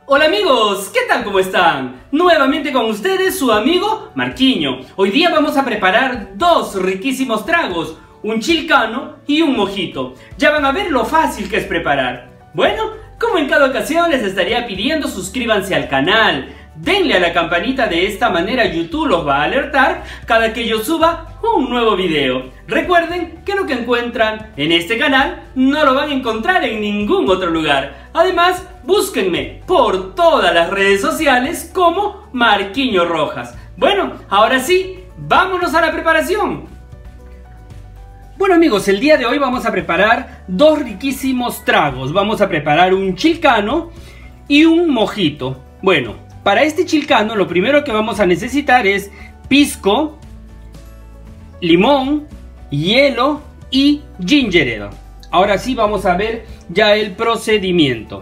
Hola amigos, ¿qué tal? ¿Cómo están? Nuevamente con ustedes su amigo Marquiño. Hoy día vamos a preparar dos riquísimos tragos, un chilcano y un mojito. Ya van a ver lo fácil que es preparar. Bueno, como en cada ocasión les estaría pidiendo, suscríbanse al canal, denle a la campanita, de esta manera YouTube los va a alertar cada que yo suba un nuevo video. Recuerden que lo que encuentran en este canal no lo van a encontrar en ningún otro lugar. Además, búsquenme por todas las redes sociales como Marquiño Rojas. Bueno, ahora sí, vámonos a la preparación. Bueno amigos, el día de hoy vamos a preparar dos riquísimos tragos. Vamos a preparar un chilcano y un mojito. Bueno, para este chilcano lo primero que vamos a necesitar es pisco, limón, hielo y ginger ale. Ahora sí vamos a ver ya el procedimiento.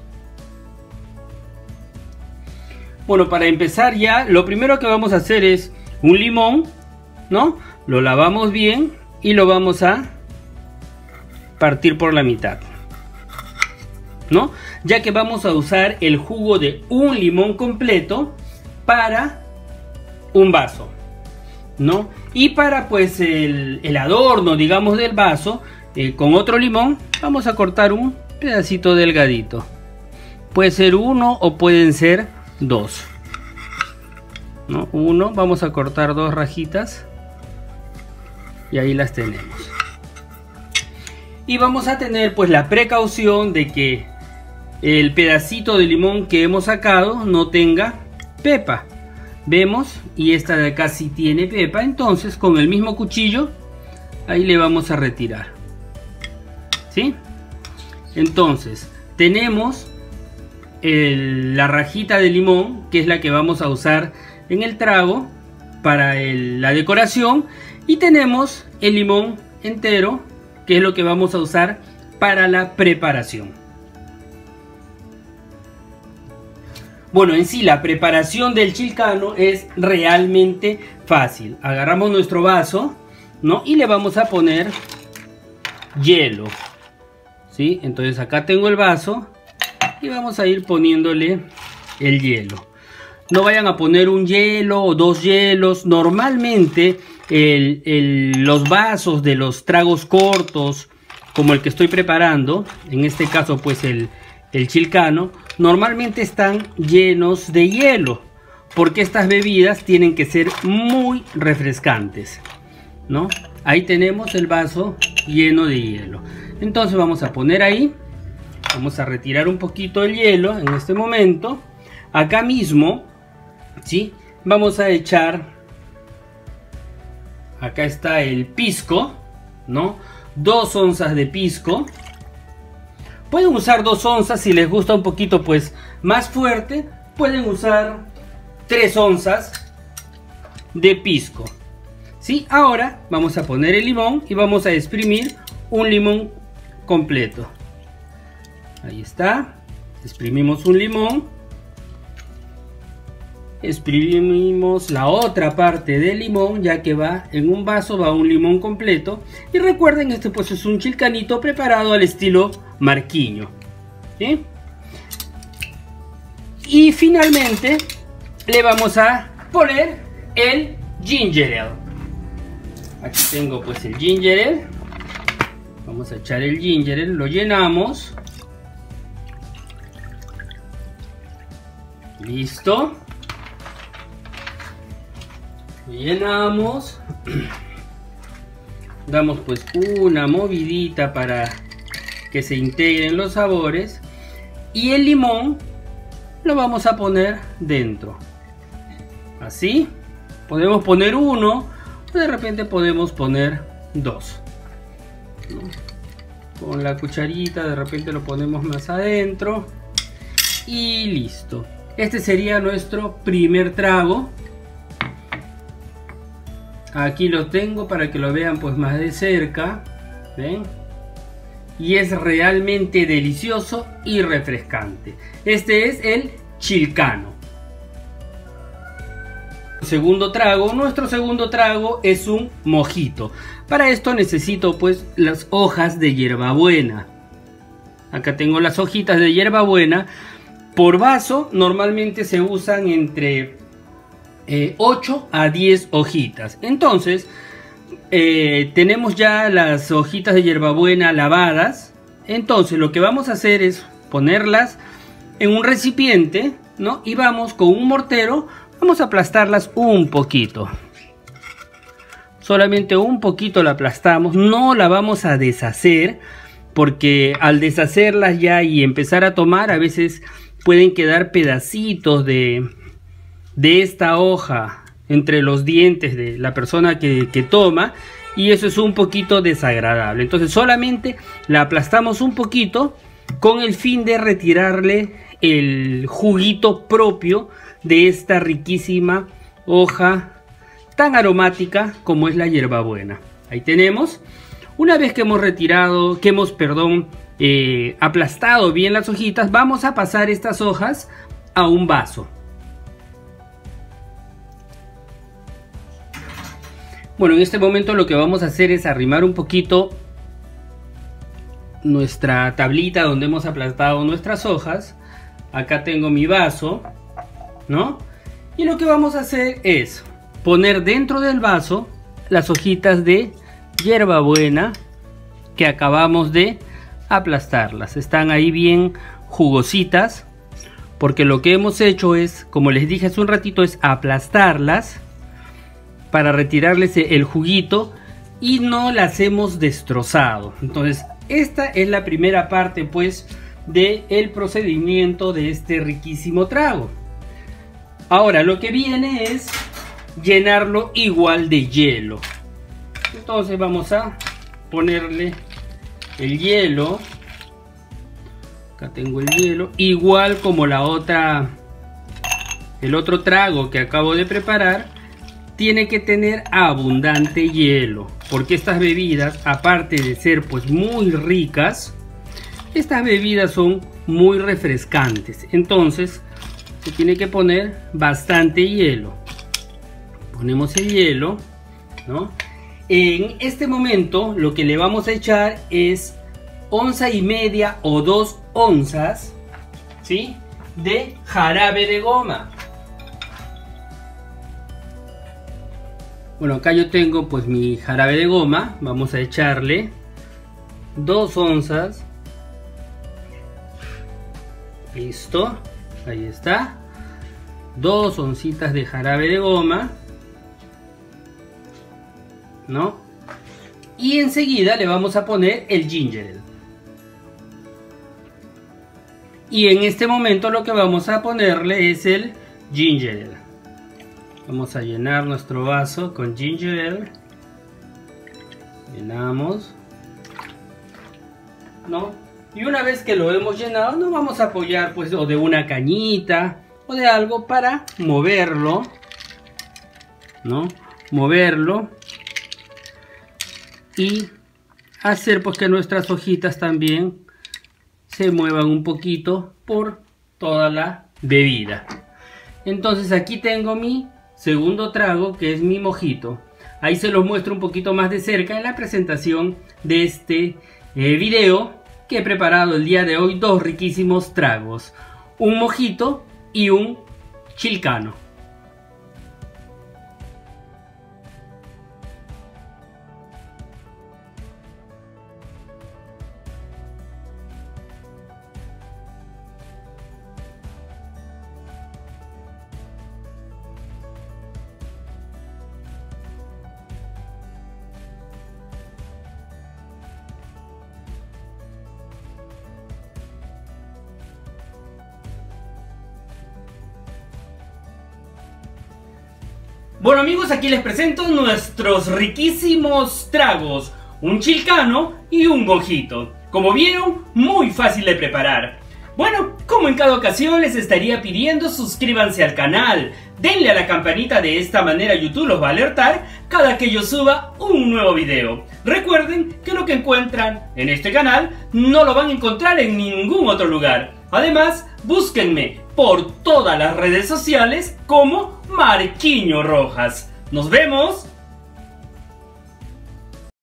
Bueno, para empezar ya, lo primero que vamos a hacer es un limón, ¿no? Lo lavamos bien y lo vamos a partir por la mitad, ¿no? Ya que vamos a usar el jugo de un limón completo para un vaso, ¿no? Y para pues el adorno, digamos, del vaso, con otro limón vamos a cortar un pedacito delgadito. Puede ser uno o pueden ser dos, ¿no? Uno, vamos a cortar dos rajitas y ahí las tenemos. Y vamos a tener pues la precaución de que el pedacito de limón que hemos sacado no tenga pepa. Vemos, y esta de acá sí tiene pepa, entonces con el mismo cuchillo ahí le vamos a retirar, ¿sí? Entonces tenemos la rajita de limón, que es la que vamos a usar en el trago para la decoración, y tenemos el limón entero, que es lo que vamos a usar para la preparación. Bueno, en sí la preparación del chilcano es realmente fácil. Agarramos nuestro vaso, ¿no? Y le vamos a poner hielo, ¿sí? Entonces acá tengo el vaso y vamos a ir poniéndole el hielo. No vayan a poner un hielo o dos hielos. Normalmente los vasos de los tragos cortos, como el que estoy preparando, en este caso pues el chilcano, normalmente están llenos de hielo, porque estas bebidas tienen que ser muy refrescantes, ¿no? Ahí tenemos el vaso lleno de hielo. Entonces vamos a poner ahí, vamos a retirar un poquito el hielo en este momento. Acá mismo, ¿sí? Vamos a echar, acá está el pisco, ¿no? 2 onzas de pisco. Pueden usar 2 onzas si les gusta un poquito pues más fuerte. Pueden usar 3 onzas de pisco, ¿sí? Ahora vamos a poner el limón y vamos a exprimir un limón completo. Ahí está. Exprimimos un limón. Exprimimos la otra parte del limón, ya que va en un vaso, va un limón completo. Y recuerden, este pues es un chilcanito preparado al estilo Marquiño, ¿sí? Y finalmente le vamos a poner el ginger ale. Aquí tengo pues el ginger ale. Vamos a echar el ginger ale, lo llenamos. Listo. Llenamos, damos pues una movidita para que se integren los sabores, y el limón lo vamos a poner dentro, así. Podemos poner uno o de repente podemos poner dos, ¿no? Con la cucharita de repente lo ponemos más adentro y listo. Este sería nuestro primer trago. Aquí lo tengo para que lo vean pues más de cerca, ¿ven? Y es realmente delicioso y refrescante. Este es el chilcano. Segundo trago, nuestro segundo trago es un mojito. Para esto necesito pues las hojas de hierbabuena. Acá tengo las hojitas de hierbabuena. Por vaso normalmente se usan entre 8 a 10 hojitas. Entonces tenemos ya las hojitas de hierbabuena lavadas. Entonces lo que vamos a hacer es ponerlas en un recipiente, ¿no? Y vamos con un mortero, vamos a aplastarlas un poquito. Solamente un poquito la aplastamos, no la vamos a deshacer, porque al deshacerlas ya y empezar a tomar, a veces pueden quedar pedacitos de esta hoja entre los dientes de la persona que toma, y eso es un poquito desagradable. Entonces solamente la aplastamos un poquito con el fin de retirarle el juguito propio de esta riquísima hoja tan aromática como es la hierbabuena. Ahí tenemos. Una vez que hemos retirado, aplastado bien las hojitas, vamos a pasar estas hojas a un vaso. Bueno, en este momento lo que vamos a hacer es arrimar un poquito nuestra tablita donde hemos aplastado nuestras hojas. Acá tengo mi vaso, ¿no? Y lo que vamos a hacer es poner dentro del vaso las hojitas de hierbabuena que acabamos de aplastarlas. Están ahí bien jugositas, porque lo que hemos hecho es, como les dije hace un ratito, es aplastarlas para retirarles el juguito y no las hemos destrozado. Entonces esta es la primera parte pues del procedimiento de este riquísimo trago. Ahora lo que viene es llenarlo igual de hielo. Entonces vamos a ponerle el hielo. Acá tengo el hielo, igual como el otro trago que acabo de preparar. Tiene que tener abundante hielo, porque estas bebidas, aparte de ser pues muy ricas, estas bebidas son muy refrescantes. Entonces se tiene que poner bastante hielo. Ponemos el hielo, ¿no? En este momento lo que le vamos a echar es 1,5 onzas o 2 onzas, ¿sí?, de jarabe de goma. Bueno, acá yo tengo pues mi jarabe de goma. Vamos a echarle 2 onzas. Listo, ahí está. 2 oncitas de jarabe de goma, ¿no? Y enseguida le vamos a poner el ginger ale. Y en este momento lo que vamos a ponerle es el ginger ale. Vamos a llenar nuestro vaso con ginger ale. Llenamos, ¿no? Y una vez que lo hemos llenado, nos vamos a apoyar pues o de una cañita o de algo para moverlo, ¿no? Moverlo y hacer pues que nuestras hojitas también se muevan un poquito por toda la bebida. Entonces aquí tengo mi segundo trago, que es mi mojito. Ahí se los muestro un poquito más de cerca en la presentación de este video, que he preparado el día de hoy 2 riquísimos tragos, un mojito y un chilcano. Bueno amigos, aquí les presento nuestros riquísimos tragos, un chilcano y un mojito. Como vieron, muy fácil de preparar. Bueno, como en cada ocasión les estaría pidiendo, suscríbanse al canal, denle a la campanita, de esta manera YouTube los va a alertar cada que yo suba un nuevo video. Recuerden que lo que encuentran en este canal no lo van a encontrar en ningún otro lugar. Además, búsquenme por todas las redes sociales como Marquiño Rojas. ¡Nos vemos!